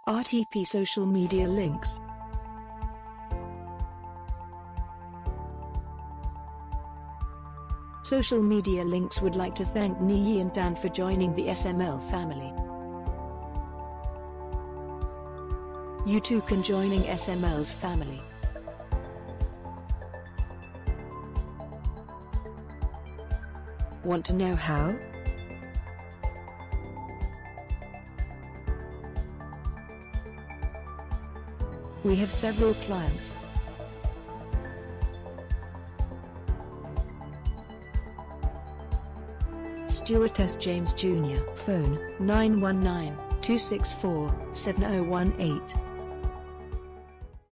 RTP Social Media Links. Social Media Links would like to thank Niyi and Dan for joining the SML family. You too can joining SML's family. Want to know how? We have several clients. Stuart S. James Jr. Phone 919-264-7018.